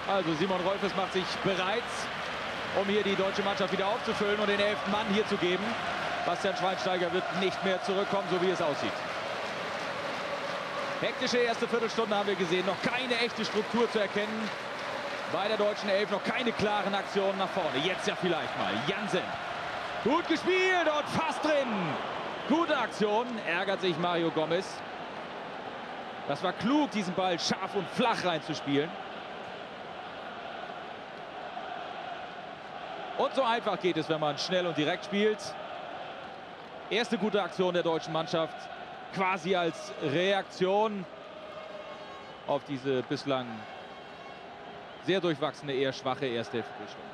Also Simon Rolfes macht sich bereit, um hier die deutsche Mannschaft wieder aufzufüllen und den 11. Mann hier zu geben. Bastian Schweinsteiger wird nicht mehr zurückkommen, so wie es aussieht. Hektische erste Viertelstunde haben wir gesehen. Noch keine echte Struktur zu erkennen. Bei der deutschen Elf noch keine klaren Aktionen nach vorne. Jetzt ja vielleicht mal. Jansen. Gut gespielt und fast drin. Gute Aktion. Ärgert sich Mario Gomez. Das war klug, diesen Ball scharf und flach reinzuspielen. Und so einfach geht es, wenn man schnell und direkt spielt. Erste gute Aktion der deutschen Mannschaft. Quasi als Reaktion auf diese bislang sehr durchwachsene, eher schwache erste Viertelstunde.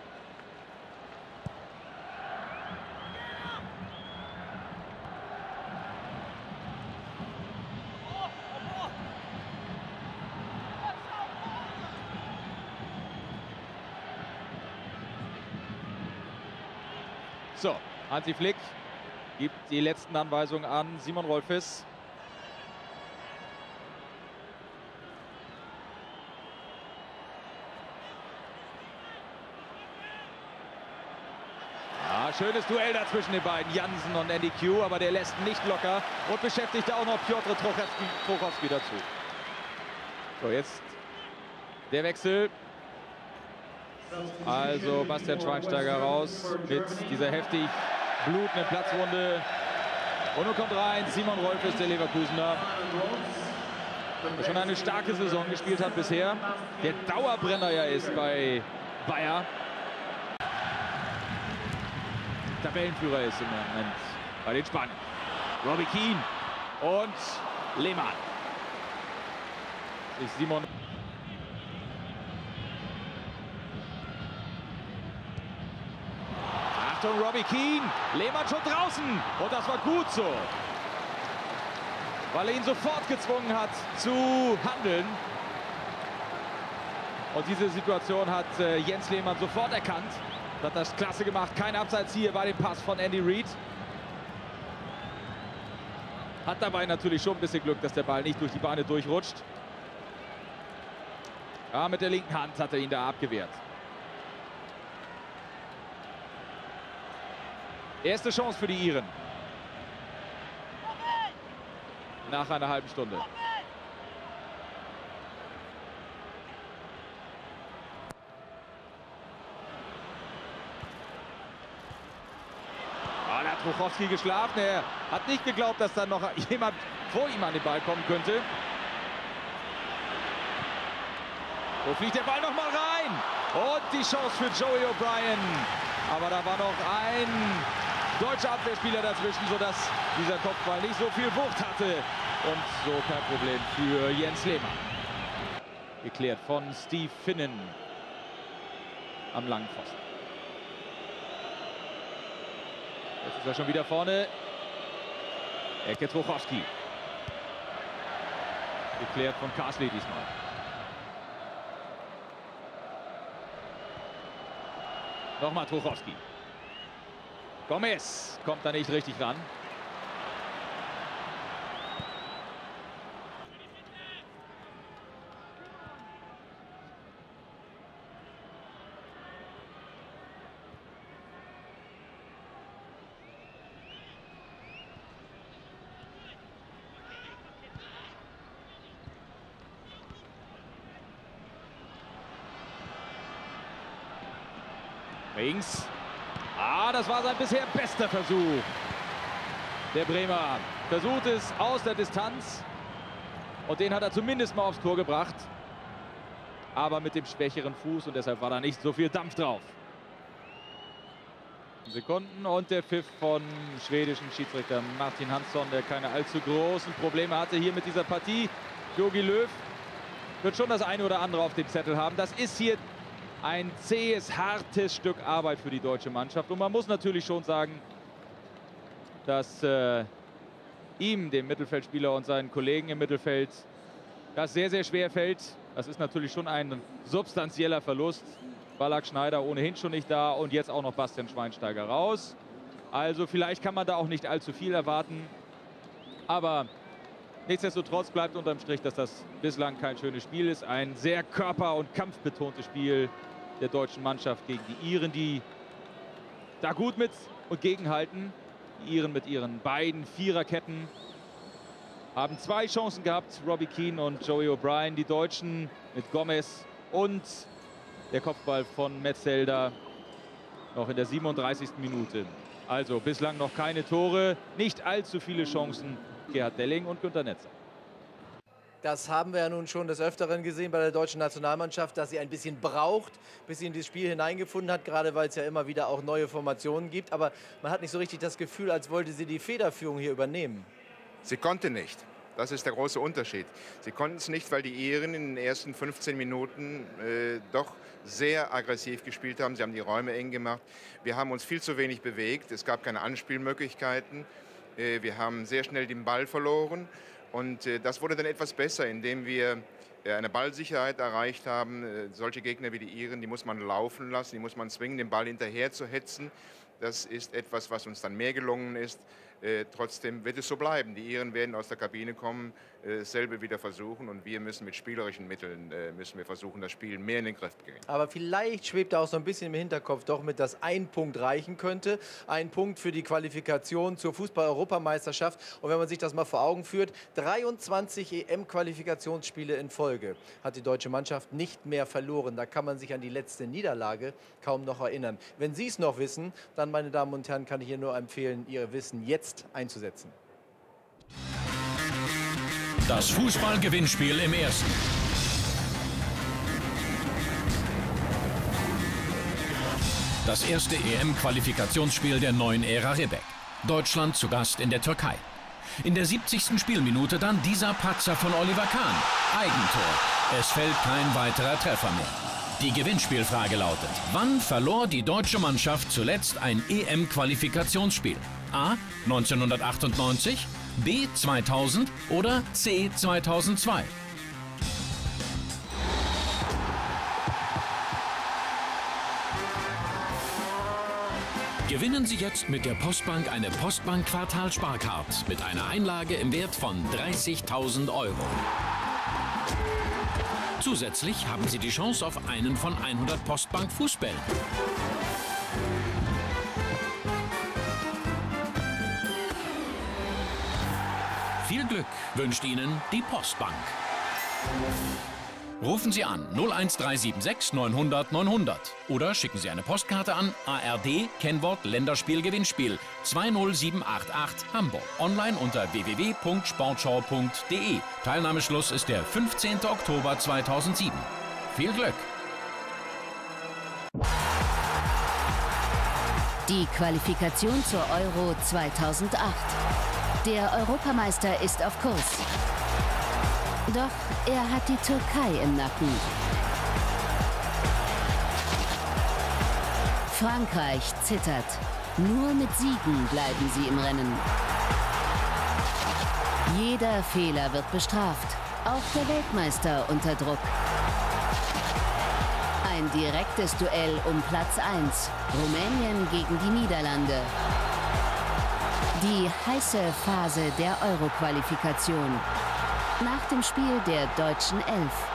So, Hansi Flick gibt die letzten Anweisungen an Simon Rolfes. Ja, schönes Duell da zwischen den beiden, Jansen und Andy Q, aber der lässt nicht locker und beschäftigt auch noch Piotr Trochowski dazu. So, jetzt der Wechsel. Also Bastian Schweinsteiger raus mit dieser heftig blutenden Platzwunde. Und nun kommt rein Simon Rolfes, der Leverkusener, der schon eine starke Saison gespielt hat bisher. Der Dauerbrenner ja ist bei Bayer. Tabellenführer ist im Moment bei den Spaniern. Robbie Keane und Lehmann. Simon. Achtung, Robbie Keane. Lehmann schon draußen. Und das war gut so. Weil er ihn sofort gezwungen hat zu handeln. Und diese Situation hat Jens Lehmann sofort erkannt. Hat das klasse gemacht. Kein Abseits hier bei dem Pass von Andy Reid. Hat dabei natürlich schon ein bisschen Glück, dass der Ball nicht durch die Beine durchrutscht. Ja, mit der linken Hand hat er ihn da abgewehrt. Erste Chance für die Iren. Nach einer halben Stunde. Da hat Trochowski geschlafen. Er hat nicht geglaubt, dass dann noch jemand vor ihm an den Ball kommen könnte. So fliegt der Ball noch mal rein. Und die Chance für Joey O'Brien. Aber da war noch ein deutscher Abwehrspieler dazwischen, sodass dieser Kopfball nicht so viel Wucht hatte. Und so kein Problem für Jens Lehmann. Geklärt von Steve Finnen am langen Pfosten. Jetzt ist er schon wieder vorne. Ecke Trochowski. Geklärt von Carsley diesmal. Nochmal Trochowski. Gomez kommt da nicht richtig ran. Links. Das war sein bisher bester Versuch. Der Bremer versucht es aus der Distanz. Und den hat er zumindest mal aufs Tor gebracht. Aber mit dem schwächeren Fuß und deshalb war da nicht so viel Dampf drauf. Sekunden und der Pfiff von schwedischen Schiedsrichter Martin Hansson, der keine allzu großen Probleme hatte hier mit dieser Partie. Jogi Löw wird schon das eine oder andere auf dem Zettel haben. Das ist hier ein zähes, hartes Stück Arbeit für die deutsche Mannschaft. Und man muss natürlich schon sagen, dass ihm, dem Mittelfeldspieler und seinen Kollegen im Mittelfeld, das sehr, sehr schwer fällt. Das ist natürlich schon ein substanzieller Verlust. Ballack Schneider ohnehin schon nicht da und jetzt auch noch Bastian Schweinsteiger raus. Also vielleicht kann man da auch nicht allzu viel erwarten. Aber Nichtsdestotrotz bleibt unterm Strich, dass das bislang kein schönes Spiel ist. Ein sehr körper- und kampfbetontes Spiel der deutschen Mannschaft gegen die Iren, die da gut mit und gegenhalten. Die Iren mit ihren beiden Viererketten haben 2 Chancen gehabt, Robbie Keane und Joey O'Brien. Die Deutschen mit Gomez und der Kopfball von Metzelder noch in der 37. Minute. Also bislang noch keine Tore, nicht allzu viele Chancen. Gerhard Delling und Günter Netzer. Das haben wir ja nun schon des Öfteren gesehen bei der deutschen Nationalmannschaft, dass sie ein bisschen braucht, bis sie in das Spiel hineingefunden hat, gerade weil es ja immer wieder auch neue Formationen gibt. Aber man hat nicht so richtig das Gefühl, als wollte sie die Federführung hier übernehmen. Sie konnte nicht. Das ist der große Unterschied. Sie konnten es nicht, weil die Iren in den ersten 15 Minuten doch sehr aggressiv gespielt haben. Sie haben die Räume eng gemacht. Wir haben uns viel zu wenig bewegt. Es gab keine Anspielmöglichkeiten. Wir haben sehr schnell den Ball verloren. Und das wurde dann etwas besser, indem wir eine Ballsicherheit erreicht haben. Solche Gegner wie die Iren, die muss man laufen lassen, die muss man zwingen, den Ball hinterher zu hetzen. Das ist etwas, was uns dann mehr gelungen ist. Trotzdem wird es so bleiben. Die Iren werden aus der Kabine kommen, dasselbe wieder versuchen. Und wir müssen mit spielerischen Mitteln müssen wir versuchen, das Spiel mehr in den Griff zu kriegen. Aber vielleicht schwebt da auch so ein bisschen im Hinterkopf doch mit, dass ein Punkt reichen könnte. Ein Punkt für die Qualifikation zur Fußball-Europameisterschaft. Und wenn man sich das mal vor Augen führt, 23 EM-Qualifikationsspiele in Folge hat die deutsche Mannschaft nicht mehr verloren. Da kann man sich an die letzte Niederlage kaum noch erinnern. Wenn Sie es noch wissen, dann, meine Damen und Herren, kann ich Ihnen nur empfehlen, Ihr Wissen jetzt einzusetzen. Das Fußballgewinnspiel im Ersten. Das erste EM-Qualifikationsspiel der neuen Ära Ribbeck. Deutschland zu Gast in der Türkei. In der 70. Spielminute dann dieser Patzer von Oliver Kahn. Eigentor. Es fällt kein weiterer Treffer mehr. Die Gewinnspielfrage lautet: Wann verlor die deutsche Mannschaft zuletzt ein EM-Qualifikationsspiel? A. 1998, B. 2000 oder C. 2002? Gewinnen Sie jetzt mit der Postbank eine Postbank Quartal-Sparcard mit einer Einlage im Wert von 30.000 €. Zusätzlich haben Sie die Chance auf einen von 100 Postbank Fußbällen. Viel Glück wünscht Ihnen die Postbank. Rufen Sie an 01376 900 900 oder schicken Sie eine Postkarte an ARD, Kennwort Länderspiel-Gewinnspiel 20788 Hamburg. Online unter www.sportschau.de. Teilnahmeschluss ist der 15. Oktober 2007. Viel Glück! Die Qualifikation zur Euro 2008. Der Europameister ist auf Kurs. Doch er hat die Türkei im Nacken. Frankreich zittert. Nur mit Siegen bleiben sie im Rennen. Jeder Fehler wird bestraft. Auch der Weltmeister unter Druck. Ein direktes Duell um Platz 1. Rumänien gegen die Niederlande. Die heiße Phase der Euro-Qualifikation. Nach dem Spiel der deutschen Elf.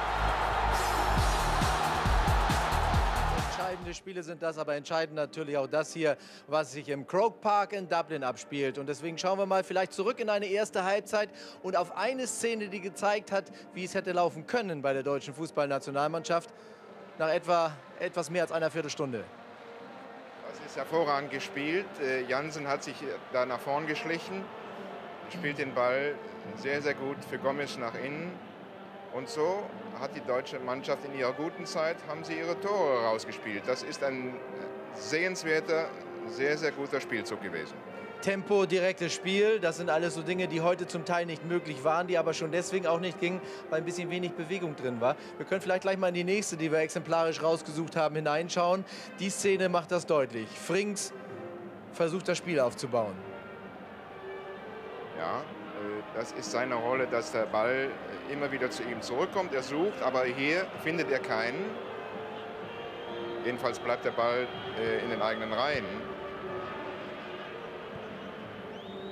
Entscheidende Spiele sind das, aber entscheidend natürlich auch das hier, was sich im Croke Park in Dublin abspielt. Und deswegen schauen wir mal vielleicht zurück in eine erste Halbzeit und auf eine Szene, die gezeigt hat, wie es hätte laufen können bei der deutschen Fußballnationalmannschaft nach etwas mehr als einer Viertelstunde. Das ist hervorragend gespielt. Jansen hat sich da nach vorn geschlichen, spielt den Ball sehr, sehr gut für Gomez nach innen. Und so hat die deutsche Mannschaft in ihrer guten Zeit, haben sie ihre Tore rausgespielt. Das ist ein sehenswerter, sehr, sehr guter Spielzug gewesen. Tempo, direktes Spiel, das sind alles so Dinge, die heute zum Teil nicht möglich waren, die aber schon deswegen auch nicht gingen, weil ein bisschen wenig Bewegung drin war. Wir können vielleicht gleich mal in die nächste, die wir exemplarisch rausgesucht haben, hineinschauen. Die Szene macht das deutlich. Frings versucht, das Spiel aufzubauen. Ja, das ist seine Rolle, dass der Ball immer wieder zu ihm zurückkommt. Er sucht, aber hier findet er keinen. Jedenfalls bleibt der Ball in den eigenen Reihen.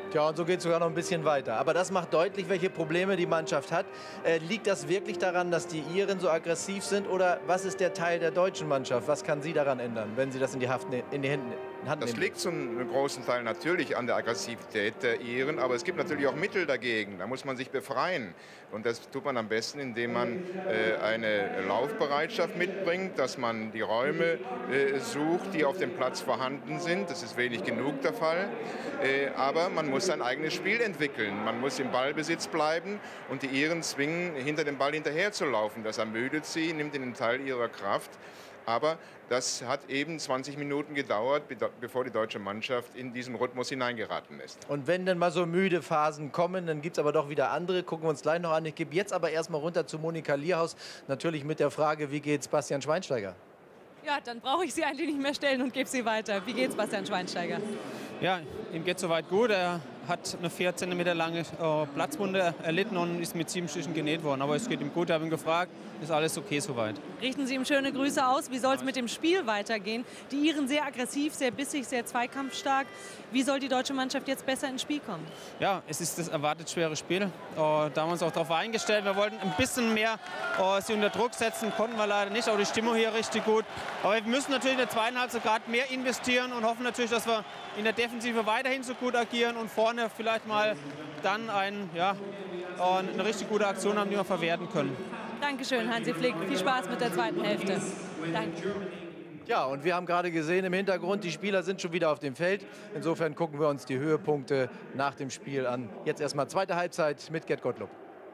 Tja, und so geht es sogar noch ein bisschen weiter. Aber das macht deutlich, welche Probleme die Mannschaft hat. Liegt das wirklich daran, dass die Iren so aggressiv sind? Oder was ist der Teil der deutschen Mannschaft? Was kann sie daran ändern, wenn sie das in die Hand nehmen? Das liegt zum großen Teil natürlich an der Aggressivität der Iren, aber es gibt natürlich auch Mittel dagegen. Da muss man sich befreien. Und das tut man am besten, indem man eine Laufbereitschaft mitbringt, dass man die Räume sucht, die auf dem Platz vorhanden sind. Das ist wenig genug der Fall. Aber man muss sein eigenes Spiel entwickeln. Man muss im Ballbesitz bleiben und die Iren zwingen, hinter dem Ball hinterher zu laufen. Das ermüdet sie, nimmt ihnen einen Teil ihrer Kraft. Aber das hat eben 20 Minuten gedauert, bevor die deutsche Mannschaft in diesen Rhythmus hineingeraten ist. Und wenn dann mal so müde Phasen kommen, dann gibt es aber doch wieder andere. Gucken wir uns gleich noch an. Ich gebe jetzt aber erstmal runter zu Monika Lierhaus. Natürlich mit der Frage, wie geht's Bastian Schweinsteiger? Ja, dann brauche ich sie eigentlich nicht mehr stellen und gebe sie weiter. Wie geht's Bastian Schweinsteiger? Ja, ihm geht soweit gut. Er hat eine 4 cm lange Platzwunde erlitten und ist mit 7 Stichen genäht worden. Aber es geht ihm gut. Ich habe ihn gefragt, ist alles okay soweit. Richten Sie ihm schöne Grüße aus. Wie soll es mit dem Spiel weitergehen? Die Iren sehr aggressiv, sehr bissig, sehr zweikampfstark. Wie soll die deutsche Mannschaft jetzt besser ins Spiel kommen? Ja, es ist das erwartet schwere Spiel. Da haben wir uns auch darauf eingestellt. Wir wollten ein bisschen mehr sie unter Druck setzen, konnten wir leider nicht. Aber die Stimmung hier richtig gut. Aber wir müssen natürlich in der zweiten Halbzeit gerade mehr investieren und hoffen natürlich, dass wir in der Defensive weiterhin so gut agieren und vorne vielleicht mal dann eine richtig gute Aktion haben, die wir verwerten können. Dankeschön, Hansi Flick. Viel Spaß mit der zweiten Hälfte. Danke. Ja, und wir haben gerade gesehen im Hintergrund, die Spieler sind schon wieder auf dem Feld. Insofern gucken wir uns die Höhepunkte nach dem Spiel an. Jetzt erstmal zweite Halbzeit mit Gerd Gottlob.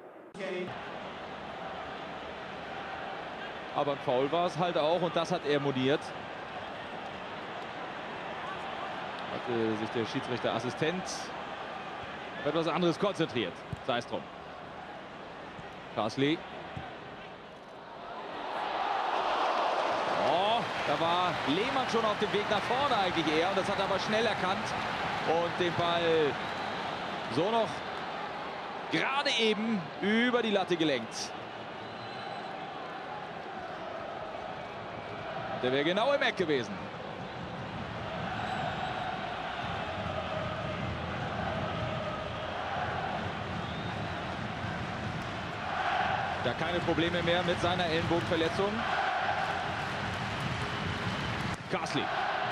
Aber ein Foul war es halt auch und das hat er moniert. Hatte sich der Schiedsrichterassistent auf etwas anderes konzentriert. Sei es drum. Carsley. Oh, da war Lehmann schon auf dem Weg nach vorne eigentlich eher. Und das hat er aber schnell erkannt. Und den Ball so noch gerade eben über die Latte gelenkt. Der wäre genau im Eck gewesen. Da keine Probleme mehr mit seiner Ellenbogenverletzung. Carsley.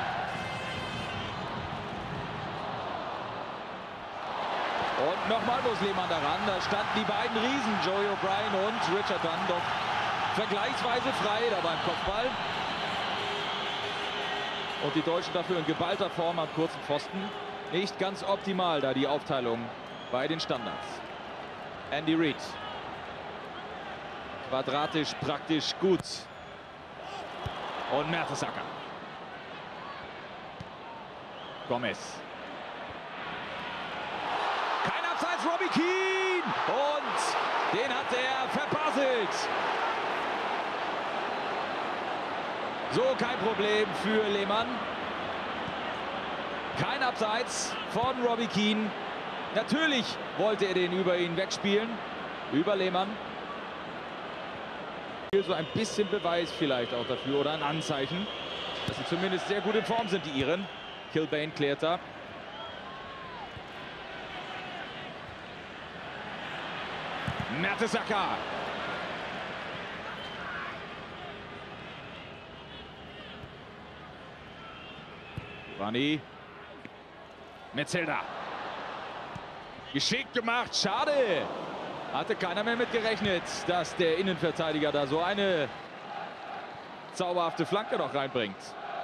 Und nochmal muss Lehmann daran. Da standen die beiden Riesen, Joey O'Brien und Richard Dunn, doch vergleichsweise frei da beim Kopfball. Und die Deutschen dafür in geballter Form am kurzen Pfosten. Nicht ganz optimal da die Aufteilung bei den Standards. Andy Reid. Quadratisch, praktisch gut. Und Mertesacker. Gomez. Kein Abseits, Robbie Keane. Und den hat er verpasselt. So, kein Problem für Lehmann. Kein Abseits von Robbie Keane. Natürlich wollte er den über ihn wegspielen. Über Lehmann. So ein bisschen Beweis vielleicht auch dafür oder ein Anzeichen, dass sie zumindest sehr gut in Form sind, die Iren. Kilbane klärt da. Mertesacker. Rani. Metzelder. Geschickt gemacht, schade. Hatte keiner mehr mit gerechnet, dass der Innenverteidiger da so eine zauberhafte Flanke noch reinbringt.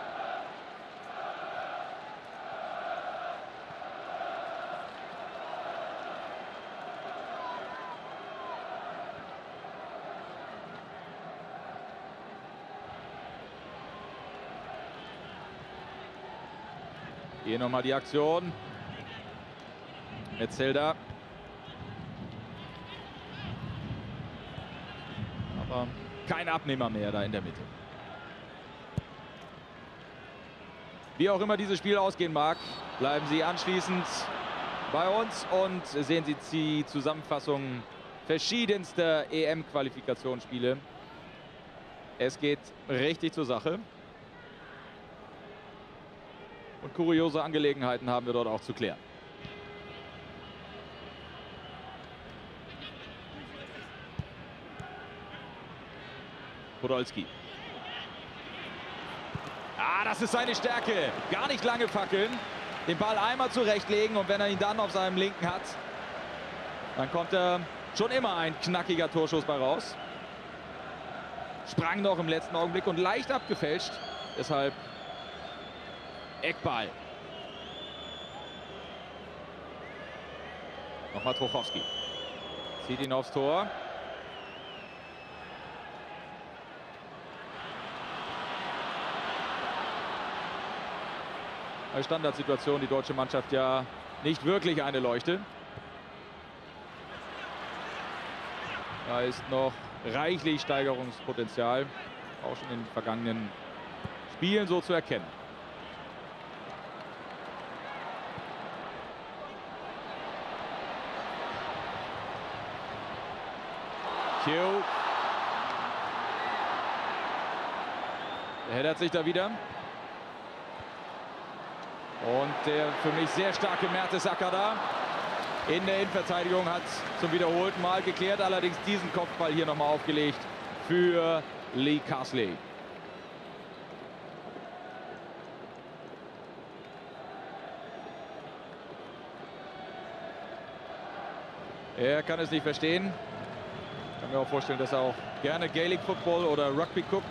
Hier nochmal die Aktion. Metzelder. Aber kein Abnehmer mehr da in der Mitte. Wie auch immer dieses Spiel ausgehen mag, bleiben Sie anschließend bei uns und sehen Sie die Zusammenfassung verschiedenster EM-Qualifikationsspiele. Es geht richtig zur Sache. Und kuriose Angelegenheiten haben wir dort auch zu klären. Podolski. Ah, das ist seine Stärke. Gar nicht lange fackeln. Den Ball einmal zurechtlegen und wenn er ihn dann auf seinem Linken hat, dann kommt schon immer ein knackiger Torschuss bei raus. Sprang noch im letzten Augenblick und leicht abgefälscht. Deshalb Eckball. Nochmal Trochowski. Zieht ihn aufs Tor. Bei Standardsituation die deutsche Mannschaft ja nicht wirklich eine Leuchte. Da ist noch reichlich Steigerungspotenzial, auch schon in den vergangenen Spielen so zu erkennen. Kio. Der heddert sich da wieder. Und der für mich sehr starke Mertesacker da in der Innenverteidigung hat zum wiederholten Mal geklärt. Allerdings diesen Kopfball hier nochmal aufgelegt für Lee Carsley. Er kann es nicht verstehen. Ich kann mir auch vorstellen, dass er auch gerne Gaelic Football oder Rugby guckt.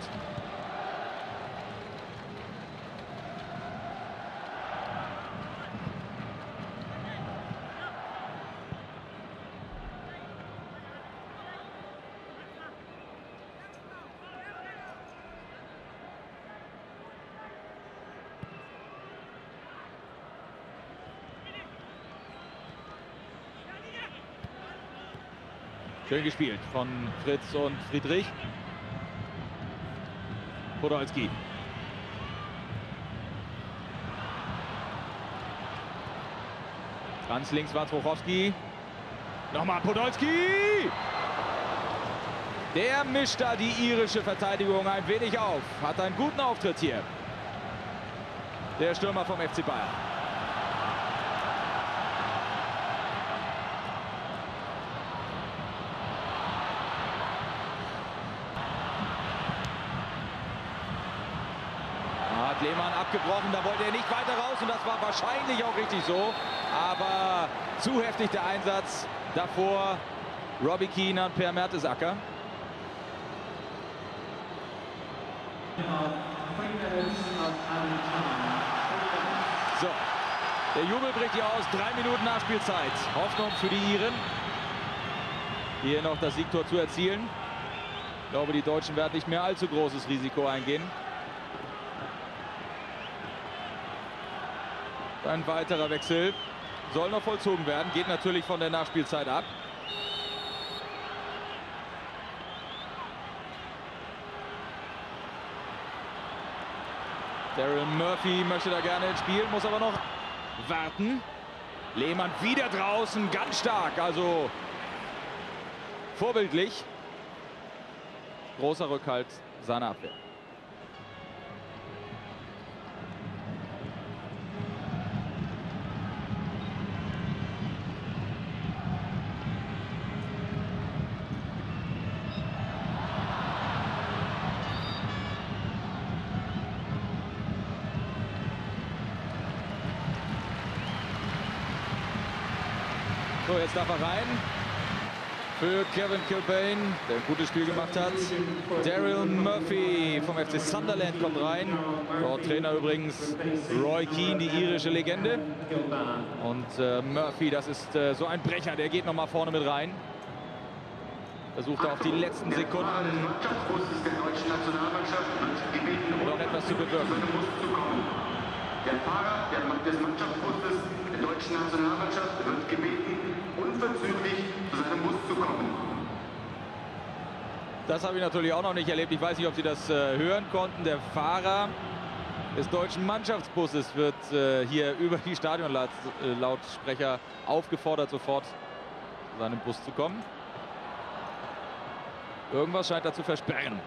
Schön gespielt von Fritz und Friedrich. Podolski. Ganz links war Trochowski. Nochmal Podolski. Der mischt da die irische Verteidigung ein wenig auf. Hat einen guten Auftritt hier. Der Stürmer vom FC Bayern. Lehmann abgebrochen, da wollte er nicht weiter raus und das war wahrscheinlich auch richtig so. Aber zu heftig der Einsatz. Davor Robbie Keane und Per Mertesacker. So, der Jubel bricht hier aus. 3 Minuten Nachspielzeit. Hoffnung für die Iren, hier noch das Siegtor zu erzielen. Ich glaube, die Deutschen werden nicht mehr allzu großes Risiko eingehen. Ein weiterer Wechsel soll noch vollzogen werden, geht natürlich von der Nachspielzeit ab. Daryl Murphy möchte da gerne ins Spiel, muss aber noch warten. Lehmann wieder draußen, ganz stark, also vorbildlich. Großer Rückhalt seiner Abwehr. So, jetzt darf er rein für Kevin Kilbane, der ein gutes Spiel gemacht hat. Daryl Murphy vom FC Sunderland kommt rein. Dort Trainer übrigens Roy Keane, die irische Legende. Und Murphy, das ist so ein Brecher, der geht noch mal vorne mit rein. Versucht er auf die letzten Sekunden noch etwas zu bewirken. Der Fahrer des Mannschaftsbusses der deutschen Nationalmannschaft wird gebeten, unverzüglich zu seinem Bus zu kommen. Das habe ich natürlich auch noch nicht erlebt. Ich weiß nicht, ob Sie das hören konnten. Der Fahrer des deutschen Mannschaftsbusses wird hier über die Stadionlautsprecher aufgefordert, sofort zu seinem Bus zu kommen. Irgendwas scheint da zu versperren.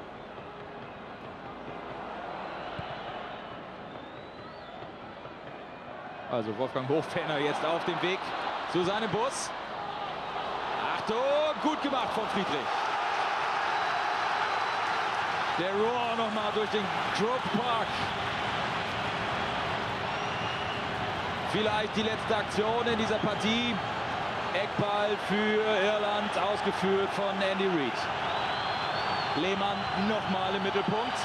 Also Wolfgang Hochfellner jetzt auf dem Weg zu seinem Bus. Achtung, gut gemacht von Friedrich. Der Roar nochmal durch den Croke Park. Vielleicht die letzte Aktion in dieser Partie. Eckball für Irland, ausgeführt von Andy Reid. Lehmann nochmal im Mittelpunkt.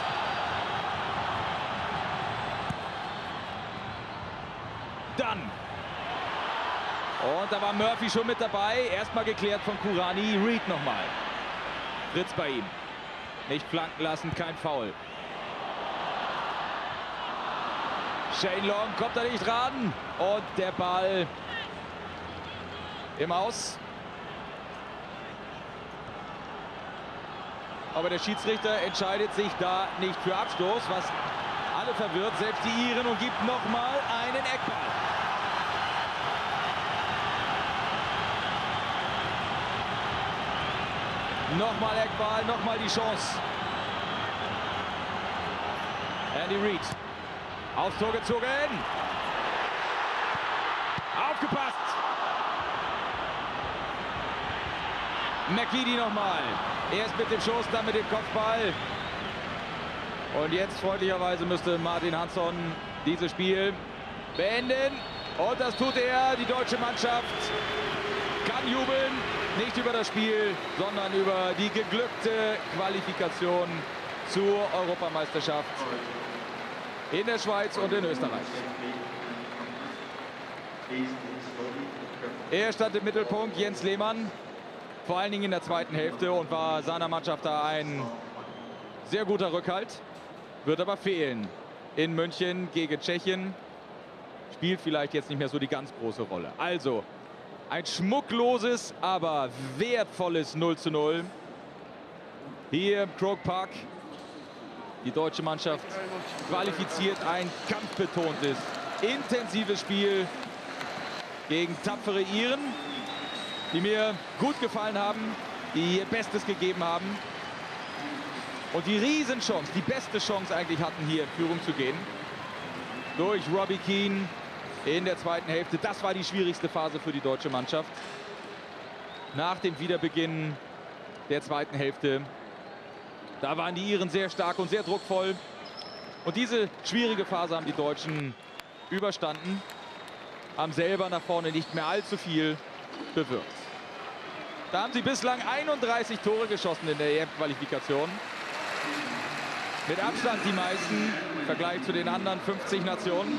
Dann. Und da war Murphy schon mit dabei. Erstmal geklärt von Kurani. Reid nochmal. Fritz bei ihm. Nicht flanken lassen, kein Foul. Shane Long kommt da nicht ran. Und der Ball im Aus. Aber der Schiedsrichter entscheidet sich da nicht für Abstoß, was alle verwirrt, selbst die Iren, und gibt nochmal einen Eckball. Nochmal Eckball, nochmal die Chance. Andy Reid. Aufs Tor gezogen. Aufgepasst. McVitie nochmal. Erst mit dem Schuss, dann mit dem Kopfball. Und jetzt freundlicherweise müsste Martin Hansson dieses Spiel beenden. Und das tut er. Die deutsche Mannschaft kann jubeln. Nicht über das Spiel, sondern über die geglückte Qualifikation zur Europameisterschaft in der Schweiz und in Österreich. Er stand im Mittelpunkt, Jens Lehmann, vor allen Dingen in der zweiten Hälfte, und war seiner Mannschaft da ein sehr guter Rückhalt. Wird aber fehlen in München gegen Tschechien. Spielt vielleicht jetzt nicht mehr so die ganz große Rolle. Also ein schmuckloses, aber wertvolles 0:0 hier im Croke Park. Die deutsche Mannschaft qualifiziert ein kampfbetontes, intensives Spiel gegen tapfere Iren, die mir gut gefallen haben, die ihr Bestes gegeben haben und die Riesenchance, die beste Chance eigentlich hatten, hier in Führung zu gehen. Durch Robbie Keane in der zweiten Hälfte. Das war die schwierigste Phase für die deutsche Mannschaft. Nach dem Wiederbeginn der zweiten Hälfte. Da waren die Iren sehr stark und sehr druckvoll. Und diese schwierige Phase haben die Deutschen überstanden. Haben selber nach vorne nicht mehr allzu viel bewirkt. Da haben sie bislang 31 Tore geschossen in der EM-Qualifikation. Mit Abstand die meisten im Vergleich zu den anderen 50 Nationen.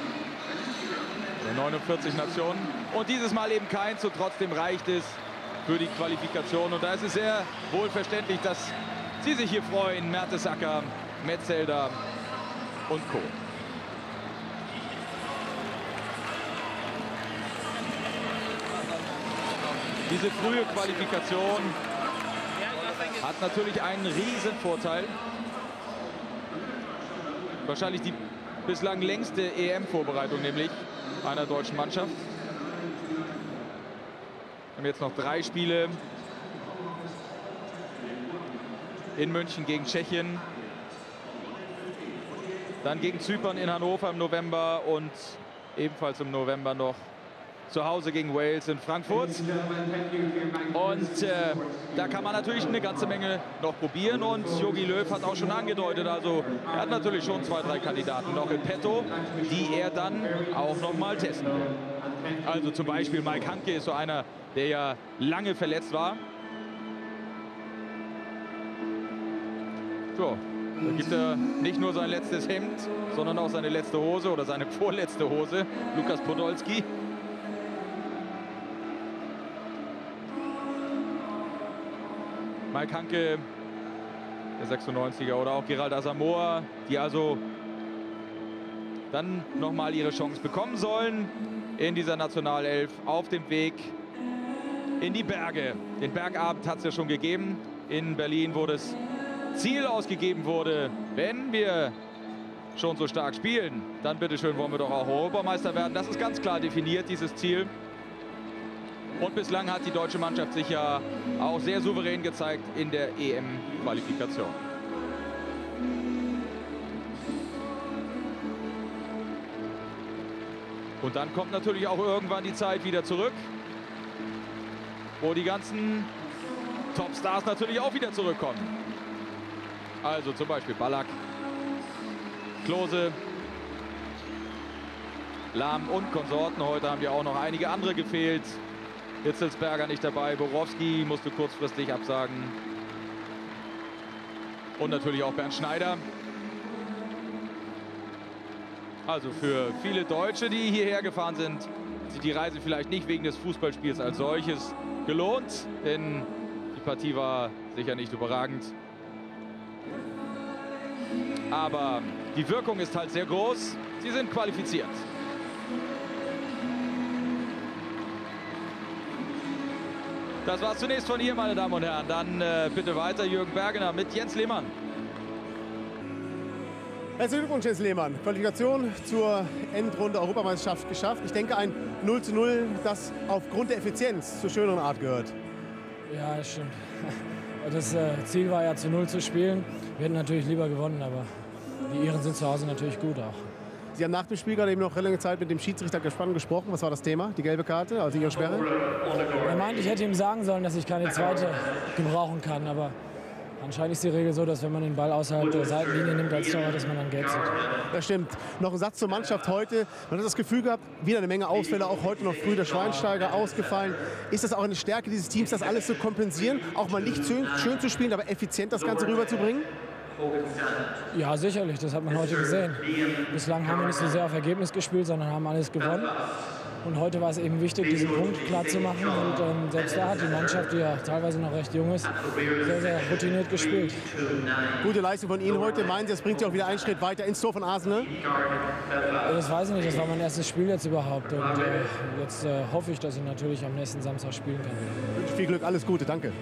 49 Nationen. Und dieses Mal eben keins, und trotzdem reicht es für die Qualifikation. Und da ist es sehr wohl verständlich, dass sie sich hier freuen. Mertesacker, Metzelder und Co. Diese frühe Qualifikation hat natürlich einen riesen Vorteil. Wahrscheinlich die bislang längste EM-Vorbereitung, nämlich einer deutschen Mannschaft. Wir haben jetzt noch 3 Spiele in München gegen Tschechien, dann gegen Zypern in Hannover im November und ebenfalls im November noch zu Hause gegen Wales in Frankfurt. Und da kann man natürlich eine ganze Menge noch probieren. Und Jogi Löw hat auch schon angedeutet, also er hat natürlich schon 2, 3 Kandidaten noch in petto, die er dann auch noch mal testen will. Also zum Beispiel Mike Hanke ist so einer, der ja lange verletzt war. So, da gibt er nicht nur sein letztes Hemd, sondern auch seine letzte Hose oder seine vorletzte Hose. Lukas Podolski. Mike Hanke, der 96er, oder auch Gerald Asamoah, die also dann nochmal ihre Chance bekommen sollen in dieser Nationalelf auf dem Weg in die Berge. Den Bergabend hat es ja schon gegeben in Berlin, wo das Ziel ausgegeben wurde: wenn wir schon so stark spielen, dann bitteschön wollen wir doch auch Europameister werden. Das ist ganz klar definiert, dieses Ziel. Und bislang hat die deutsche Mannschaft sich ja auch sehr souverän gezeigt in der EM-Qualifikation. Und dann kommt natürlich auch irgendwann die Zeit wieder zurück, wo die ganzen Topstars natürlich auch wieder zurückkommen. Also zum Beispiel Ballack, Klose, Lahm und Konsorten. Heute haben ja auch noch einige andere gefehlt. Hitzelsberger nicht dabei, Borowski musste kurzfristig absagen. Und natürlich auch Bernd Schneider. Also für viele Deutsche, die hierher gefahren sind, sich die Reise vielleicht nicht wegen des Fußballspiels als solches gelohnt. Denn die Partie war sicher nicht überragend. Aber die Wirkung ist halt sehr groß. Sie sind qualifiziert. Das war zunächst von hier, meine Damen und Herren. Dann bitte weiter Jürgen Bergener mit Jens Lehmann. Herzlichen Glückwunsch, Jens Lehmann. Qualifikation zur Endrunde Europameisterschaft geschafft. Ich denke, ein 0:0, das aufgrund der Effizienz zur schöneren Art gehört. Ja, das stimmt. Das Ziel war ja zu 0 zu spielen. Wir hätten natürlich lieber gewonnen, aber die Iren sind zu Hause natürlich gut auch. Sie haben nach dem Spiel gerade eben noch längere Zeit mit dem Schiedsrichter gesprochen. Was war das Thema? Die gelbe Karte, also Ihre Sperre? Er meinte, ich hätte ihm sagen sollen, dass ich keine zweite gebrauchen kann. Aber anscheinend ist die Regel so, dass wenn man den Ball außerhalb der Seitenlinie nimmt als Torwart, dass man dann gelb sieht. Das stimmt. Noch ein Satz zur Mannschaft heute. Man hat das Gefühl gehabt, wieder eine Menge Ausfälle, auch heute noch früh der Schweinsteiger ausgefallen. Ist das auch eine Stärke dieses Teams, das alles zu kompensieren? Auch mal nicht schön zu spielen, aber effizient das Ganze rüberzubringen? Ja, sicherlich. Das hat man heute gesehen. Bislang haben wir nicht so sehr auf Ergebnis gespielt, sondern haben alles gewonnen. Und heute war es eben wichtig, diesen Punkt klar zu machen. Und selbst da hat die Mannschaft, die ja teilweise noch recht jung ist, sehr, sehr routiniert gespielt. Gute Leistung von Ihnen heute. Meinen Sie, das bringt Sie auch wieder einen Schritt weiter ins Tor von Arsenal? Das weiß ich nicht. Das war mein erstes Spiel jetzt überhaupt. Und jetzt hoffe ich, dass ich natürlich am nächsten Samstag spielen kann. Viel Glück, alles Gute. Danke.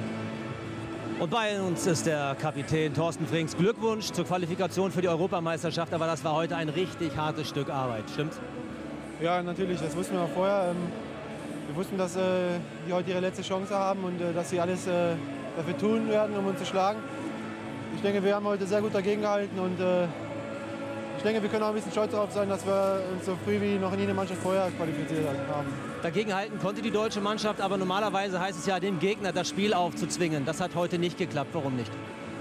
Und bei uns ist der Kapitän Thorsten Frings. Glückwunsch zur Qualifikation für die Europameisterschaft, aber das war heute ein richtig hartes Stück Arbeit, stimmt's? Ja, natürlich, das wussten wir vorher. Wir wussten, dass die heute ihre letzte Chance haben und dass sie alles dafür tun werden, um uns zu schlagen. Ich denke, wir haben heute sehr gut dagegen gehalten und ich denke, wir können auch ein bisschen stolz darauf sein, dass wir uns so früh wie noch nie eine Mannschaft vorher qualifiziert haben. Dagegenhalten konnte die deutsche Mannschaft, aber normalerweise heißt es ja, dem Gegner das Spiel aufzuzwingen. Das hat heute nicht geklappt. Warum nicht?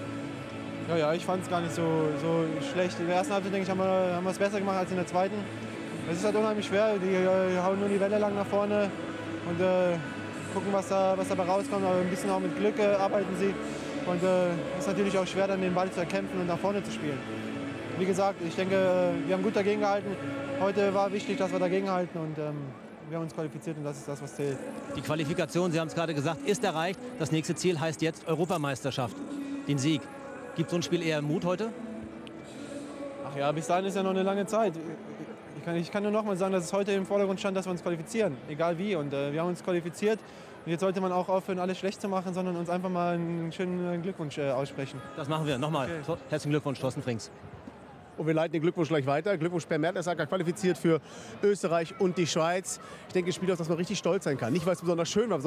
Ja, ich fand es gar nicht so schlecht. In der ersten Halbzeit, denke ich, haben wir es besser gemacht als in der zweiten. Es ist halt unheimlich schwer. Die hauen nur die Welle lang nach vorne und gucken, was dabei rauskommt. Aber ein bisschen auch mit Glück arbeiten sie. Und es ist natürlich auch schwer, dann den Ball zu erkämpfen und nach vorne zu spielen. Wie gesagt, ich denke, wir haben gut dagegen gehalten. Heute war wichtig, dass wir dagegen halten und wir haben uns qualifiziert und das ist das, was zählt. Die Qualifikation, Sie haben es gerade gesagt, ist erreicht. Das nächste Ziel heißt jetzt Europameisterschaft, den Sieg. Gibt so ein Spiel eher Mut heute? Ach ja, bis dahin ist ja noch eine lange Zeit. Ich kann nur noch mal sagen, dass es heute im Vordergrund stand, dass wir uns qualifizieren, egal wie. Und wir haben uns qualifiziert. Und jetzt sollte man auch aufhören, alles schlecht zu machen, sondern uns einfach mal einen schönen Glückwunsch aussprechen. Das machen wir. Nochmal. Okay. Herzlichen Glückwunsch, Thorsten Frings. Und wir leiten den Glückwunsch gleich weiter. Glückwunsch Per Mertesacker, qualifiziert für Österreich und die Schweiz. Ich denke, ein Spiel, auf das man richtig stolz sein kann. Nicht, weil es besonders schön war,